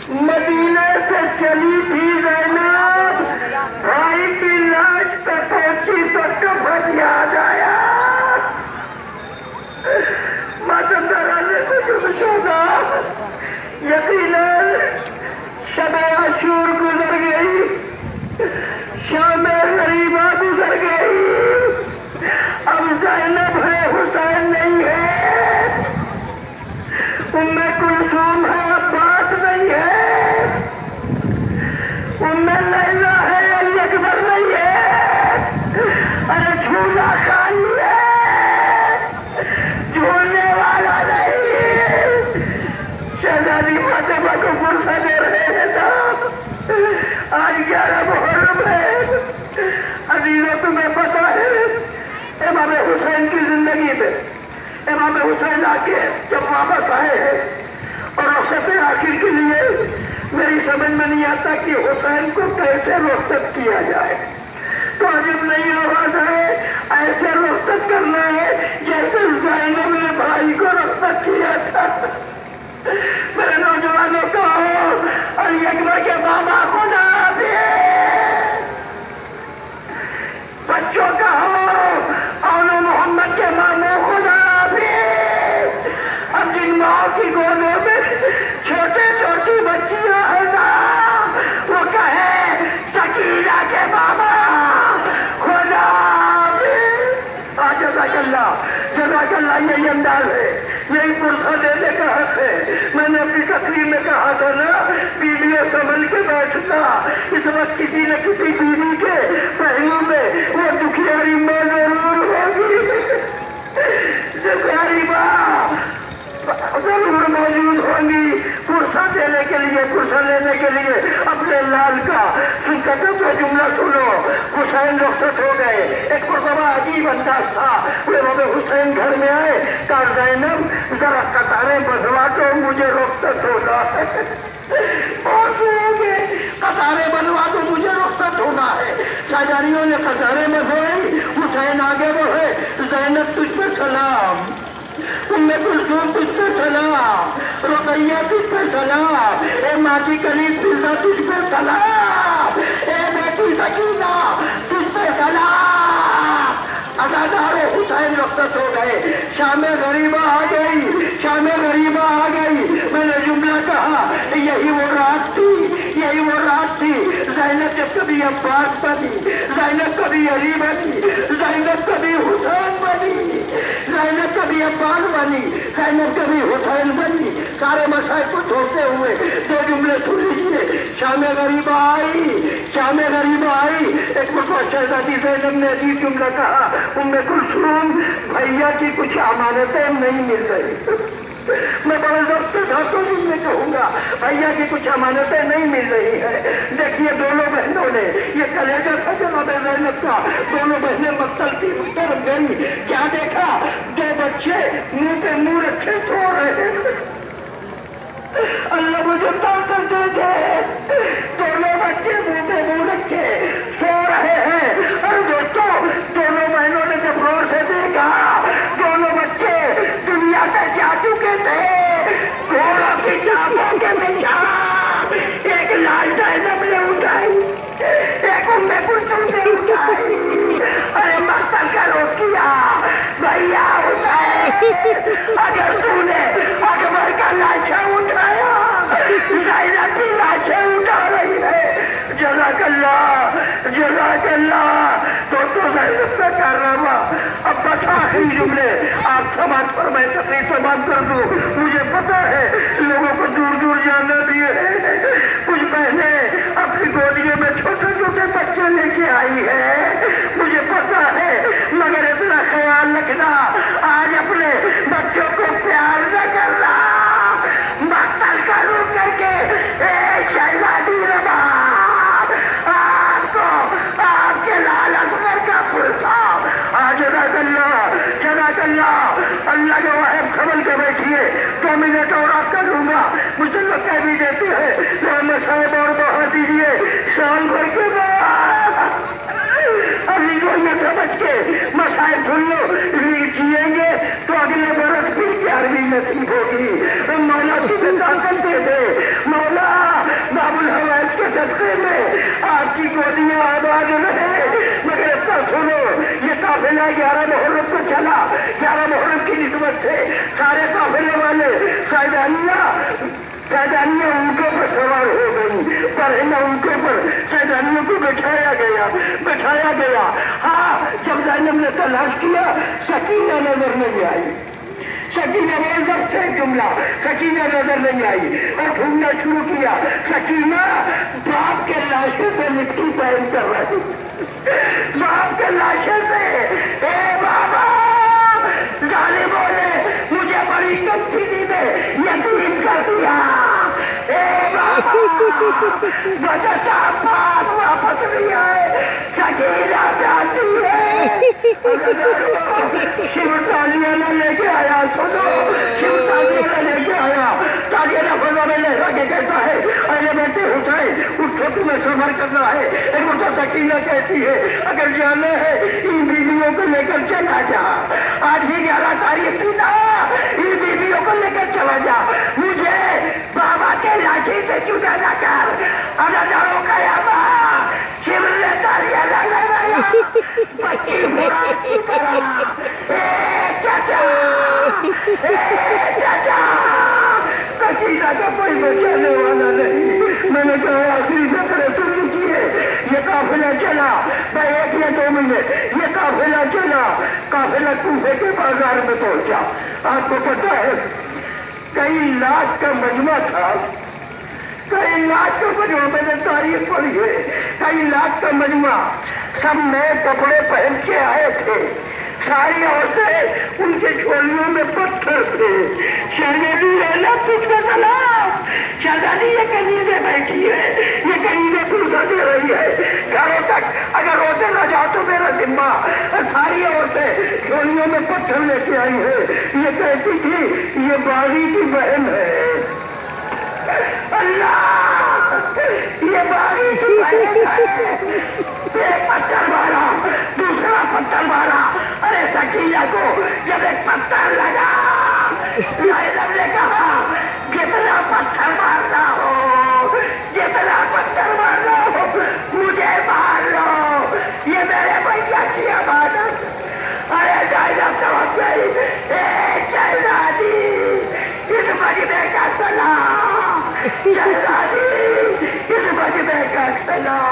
मदीने से चली थी ज़ैनब, भाई की लाश पे पहुंची तो कफन याद आया। मातमदारा ने कुछ सोचा, यकीनन शब-ए आशूर गुजर गई, शाम-ए गरीबा गुजर गई, अब ज़ैनब है, हुसैन नहीं है, उम्मे कुलसूम है, अब्बास नहीं है, उम्मे लैला है, अली अकबर नहीं है, अरे झूला खाली है, झूलने वाला नहीं। शहजादी फातिमा को फुर्सत दे रहे थे। आज 11 मुहर्रम है। अजीजों, तुम्हें पता है इमाम हुसैन की जिंदगी में इमाम हुसैन आके जब वापस आए हैं और रुखसत आखिर के लिए मेरी समझ में नहीं आता कि हुसैन को कैसे रुखसत किया जाए। तो अजब नहीं आवाज है, ऐसे रुखसत करना है जैसे ज़ैनब ने भाई को रुखसत किया था। मेरे नौजवानों को अली अकबर के मामा खुदा हाफिज़, बच्चों का औलो मोहम्मद के मामू खुदा हाफिज़। अब जिन माओ की गोदों में छोटे छोटी बच्चियां हैं ना, वो कहे शकीला के मामा खुदा हाफिज़। जज़ाकल्लाह, यही अंदाज है, यही पुरसा देने का हक है। मैंने अपनी तकरीर में कहा था ना, बीवियों संभल के बैठना। इस वक्त किसी न किसी बीवी के पहलू में वो दुखियारी माँ जरूर होगी, दुखियारी माँ जरूर मौजूद होंगी पुरसा देने के लिए, पुरसा लेने के लिए। अपने लाल का सुनकर तो जुमला सुनो, हुसैन रुखसत हो गए। एक बड़ा अजीब अंदाज था, वो हुसैन घर में आए, कहा ज़ैनब जरा कतारें बंधवा दो, मुझे रुखसत होना है। कतारें बनवा दो, मुझे रुखसत होना है। शाहजादियों ने कतारें बंधवाई, हुसैन आगे बढ़े, ज़ैनब तुझ पर सलाम, उम्मे कुलसूम तुझ पे सलाम, रुकैया तुझ पे सलाम, ए माँ की करीब फिजा तुझ पे सलाम, ए बेटी सकीना तुझ पे सलाम। अज़ादारे हुसैन रुखसत हो गए। शाम-ए गरीबा आ गई, शाम-ए गरीबा आ गई। मैंने जुमला कहा, यही वो रात थी, यही वो रात थी। ज़ैनब जब कभी अब्बास बनी, ज़ैनब कभी अली बनी, ज़ैनब कभी हुसैन बनी, ज़ैनब कभी अब्बास बनी, ज़ैनब कभी हुसैन बनी। सारे मसाइल को छोड़ते हुए दो जुमले सुन लीजिए। शाम-ए गरीबा आई, शाम-ए गरीबा आई। एक मरतबा शहजादी ज़ैनब ने अजीब जुमला कहा, उम्मे कुलसूम भैया की कुछ अमानतें नहीं मिल रही। मैं बड़े ज़ब्त से धातों में कहूँगा, भैया की कुछ अमानतें नहीं मिल रही है। देखिए दोनों बहनों ने, ये कलेजा था जनाब ज़ैनब का, दोनों बहनें मक्तल की तरफ गई। क्या देखा, दो बच्चे मुंह पे मुंह रखे सो रहे हैं। अल्लाह मुझे ताकत दे दे, दोनों बच्चे मुंह पे मुंह रखे सो रहे हैं। और दोस्तों, दोनों बहनों ने जब गौर से देखा, दोनों बच्चे दुनिया से जा चुके थे, घोड़ों की चापों के पीछा। एक लाल ज़ैनब ने उठाई, एक उम्मे कुलसूम ने उठाई। अरे मक्तल का रोक किया, भैया हुसैन, अगर तूने अकबर का लाशा उठाया, ज़ैनब की लाशें उठा रही है। जज़ाकल्लाह, जज़ाकल्लाह। दोस्तों, ज़ैनब का कारनामा। अब बस आखिरी जुमले आप समाज पर मैं तकलीफ समाज कर दूं। मुझे पता है लोगों को दूर दूर जाना भी है। कुछ बहनें अपनी गोदियों में छोटे छोटे बच्चे लेके आई है, मुझे पता है, मगर इतना ख्याल रखना, आज अपने बच्चों को प्यार न करना। मक्तल का रूप करके शहजादी रबाब आपको आपके लाल अकबर का पुरसा। जज़ाकल्लाह, अल्लाह के वाहिब खबल के बैठिए, 2 मिनट और आपका दूंगा। मुझे लोग कह भी देते हैं, मोहम्मद साहब और बढ़ा दीजिए साल भर के बाद। अभी जो ये समझ के मसाइल सुन लो, जिएंगे तो अगले बरस भी 11वीं नसीब होगी। मौला तुझे ताकत दे दे, मौला सकीना 11 मुहर्रम को चला। 11 मुहर्रम की निस्बत से सारे काफिले वाले सैदानियां उनके ऊपर सवार हो गई, पर उनके ऊपर सैदानियों को बैठाया गया। हाँ, जब ज़ैनब ने तलाश किया, सकीना नजर नहीं आई। सकीना ने जब से जुमला, सकीना नजर नहीं आई और ढूंढना शुरू किया। सकीना बाप के लाशों पे मिट्टी पहन कर रही, बाप के लाशों से। ए बाबा, जालिमों ने मुझे बड़ी कमजोरी में यकीन कर दिया। ए बाबा, वजह साहब वापस नहीं आए, सकीना जाती है। शिव तालियाना लेके आया, सुनो, शिव तालियाना लेके आया। तालियाना फजा में लहरा के कहता है, अरे बेटे हुसैन, उठो, तुम्हें सफर करना है। एक मुझे सकीना कहती है, अगर जाना है इन बीवियों को लेकर चला जा। आज ही 11 तारीख थी ना, इन बीवियों को लेकर चला जा। मुझे बाबा के लाठी से जुदा न कर। अदादारों का याबा शिव ने तालियाना लगाया, बच्ची मुराद की तरह। चाचा, सकीना का कोई बचाने वाला नहीं। मैंने कहा आखिरी सफर सुन लीजिए। ये काफिला चला, मैं 1 या 2 मिनट, ये काफिला चला। काफिला कूफे के बाजार में पहुंचा। आपको पता है, कई लाख का मजमा था, कई लाख का मजमा। मैंने तारीख पढ़ी है, कई लाख का मजमा। सब नए कपड़े पहन के आए थे। सारी औरतें उनके झोलियों में पत्थर थे। शहजादी रहना तुझको सलाम। शहजादी ये कनीज़े बैठी है, ये कनीज़े पूजा दे रही है। घरों तक अगर रोते न जाओ तो मेरा जिम्मा। सारी औरतें झोलियों में पत्थर लेके आई है। ये कहती थी ये बागी की बहन है। अल्लाह, ये बागी की बहन है। एक पत्थर मारा, दूसरा पत्थर मारा। अरे सकीना को जब एक पत्थर लगा, ज़ैनब ने कहा जितना पत्थर मारना हो, जितना पत्थर मारना हो, मुझे मार लो, ये मेरे भैया की अमानत। अरे ज़ैनब समझ गई, शहजादी इस मजमे का सलाम, शहजादी इस मजमे का सलाम।